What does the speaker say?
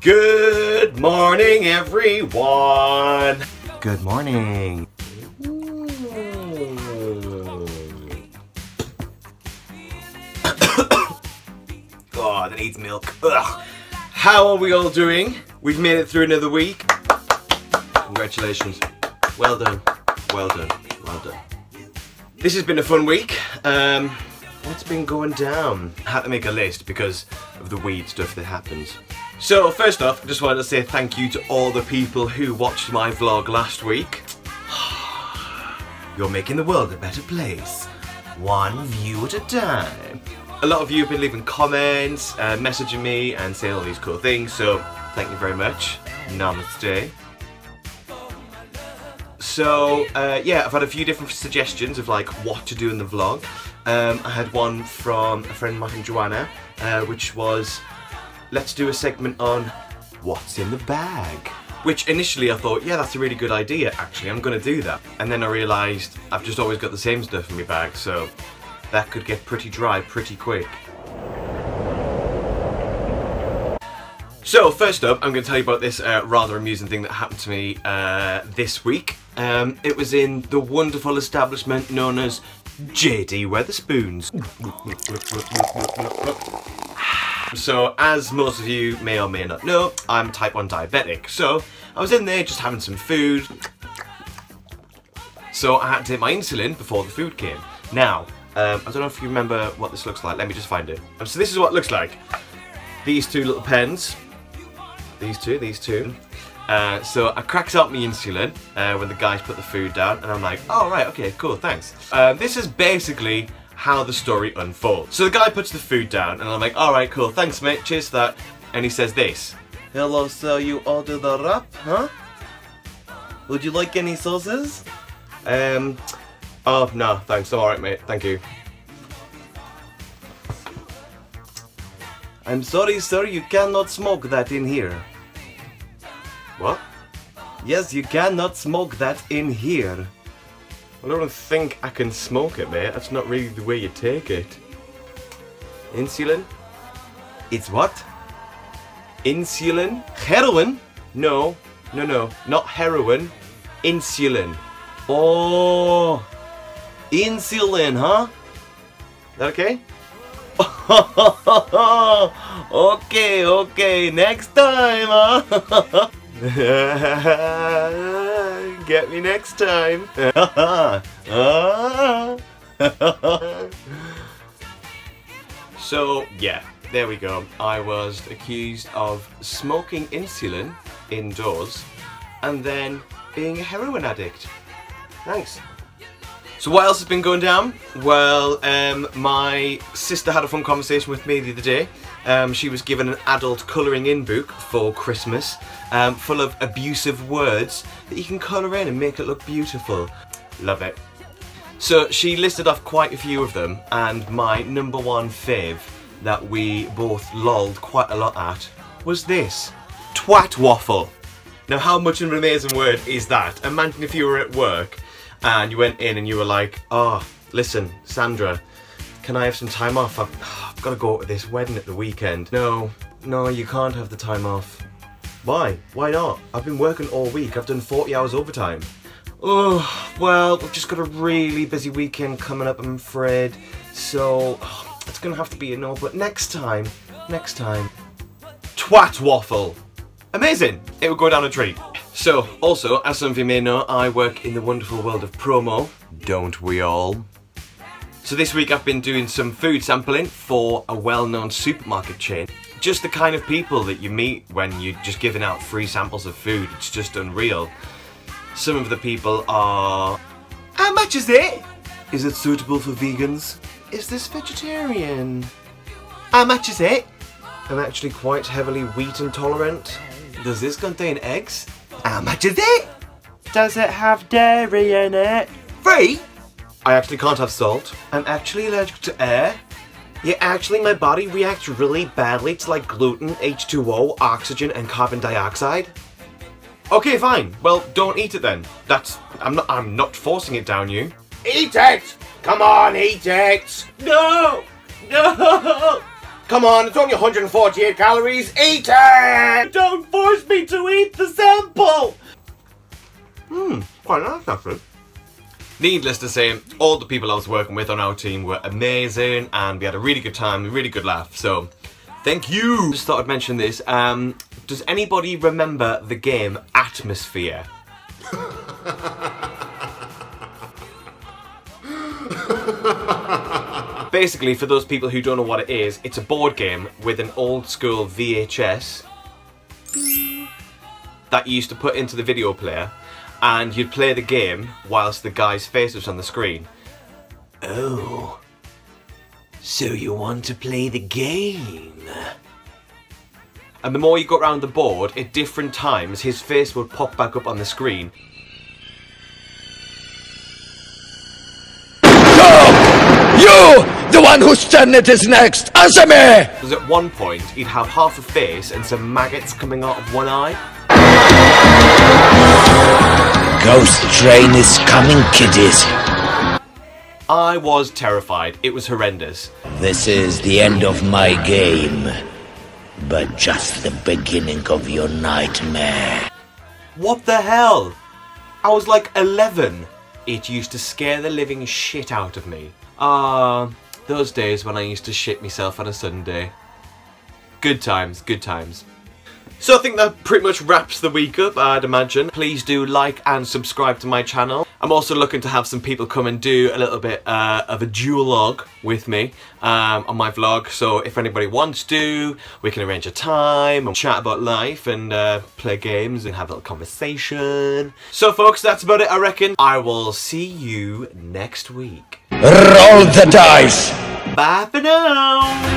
Good morning, everyone. Good morning. Oh, that needs milk. Ugh. How are we all doing? We've made it through another week. Congratulations. Well done. Well done. Well done. This has been a fun week. What's been going down? I had to make a list because of the weed stuff that happens. So first off, I just wanted to say thank you to all the people who watched my vlog last week. You're making the world a better place, one view at a time. A lot of you have been leaving comments, messaging me and saying all these cool things, so thank you very much. Namaste. So yeah, I've had a few different suggestions of like what to do in the vlog. I had one from a friend of mine, Joanna, which was, let's do a segment on what's in the bag. Which initially I thought, yeah, that's a really good idea, actually, I'm gonna do that. And then I realised I've just always got the same stuff in my bag, so that could get pretty dry pretty quick. So first up, I'm going to tell you about this rather amusing thing that happened to me this week. It was in the wonderful establishment known as JD Wetherspoons. So, as most of you may or may not know, I'm type 1 diabetic. So, I was in there just having some food. So, I had to take my insulin before the food came. Now, I don't know if you remember what this looks like. Let me just find it. So, this is what it looks like. These two little pens. These two. So, I cracked out my insulin when the guys put the food down. And I'm like, oh, right, okay, cool, thanks. This is basically how the story unfolds. So the guy puts the food down and I'm like, alright, cool, thanks mate, cheers for that. And he says this. Hello sir, you ordered the wrap, huh? Would you like any sauces? Oh no, thanks, I'm alright mate, thank you. I'm sorry sir, you cannot smoke that in here. What? Yes, you cannot smoke that in here. I don't think I can smoke it, mate. That's not really the way you take it. Insulin? It's what? Insulin? Heroin? No. No. Not heroin. Insulin. Oh. Insulin, huh? Is that okay? Okay. Next time, huh? Get me next time. So yeah, there we go. I was accused of smoking insulin indoors and then being a heroin addict. Thanks. So what else has been going down? Well, my sister had a fun conversation with me the other day. She was given an adult colouring in book for Christmas, full of abusive words that you can colour in and make it look beautiful. Love it. So she listed off quite a few of them, and my number one fave that we both lolled quite a lot at was this. Twat waffle. Now how much of an amazing word is that? Imagine if you were at work and you went in and you were like, oh, listen, Sandra, can I have some time off? I've got to go to this wedding at the weekend. No, you can't have the time off. Why? Why not? I've been working all week. I've done 40 hours overtime. Oh, well, I've just got a really busy weekend coming up, I'm afraid. So, it's going to have to be a no, but next time. Twat waffle. Amazing. It would go down a treat. So, also, as some of you may know, I work in the wonderful world of promo. Don't we all? So this week I've been doing some food sampling for a well-known supermarket chain. Just the kind of people that you meet when you're just giving out free samples of food. It's just unreal. Some of the people are... How much is it? Is it suitable for vegans? Is this vegetarian? How much is it? I'm actually quite heavily wheat intolerant. Does this contain eggs? How much is it? Does it have dairy in it? Free? I actually can't have salt. I'm actually allergic to air. Yeah, actually my body reacts really badly to like gluten, H2O, oxygen and carbon dioxide. Okay, fine. Well, don't eat it then. I'm not forcing it down you. Eat it! Come on, eat it! No! No! Come on, it's only 148 calories. Eat it! Don't force me to eat the sample! Quite nice, actually. Needless to say, all the people I was working with on our team were amazing and we had a really good time, a really good laugh, so thank you! Just thought I'd mention this. Does anybody remember the game Atmosphere? Basically, for those people who don't know what it is, it's a board game with an old school VHS that you used to put into the video player, and you'd play the game whilst the guy's face was on the screen. Oh, so you want to play the game? And the more you got around the board, at different times, his face would pop back up on the screen. You! The one whose turn it is next! Answer me! Because at one point, he'd have half a face and some maggots coming out of one eye. Ghost train is coming, kiddies. I was terrified. It was horrendous. This is the end of my game, but just the beginning of your nightmare. What the hell? I was like 11. It used to scare the living shit out of me. Those days when I used to shit myself on a Sunday. Good times, good times. So I think that pretty much wraps the week up, I'd imagine. Please do like and subscribe to my channel. I'm also looking to have some people come and do a little bit of a duologue with me on my vlog. So if anybody wants to, we can arrange a time and chat about life and play games and have a little conversation. So folks, that's about it, I reckon. I will see you next week. Roll the dice! Bye for now!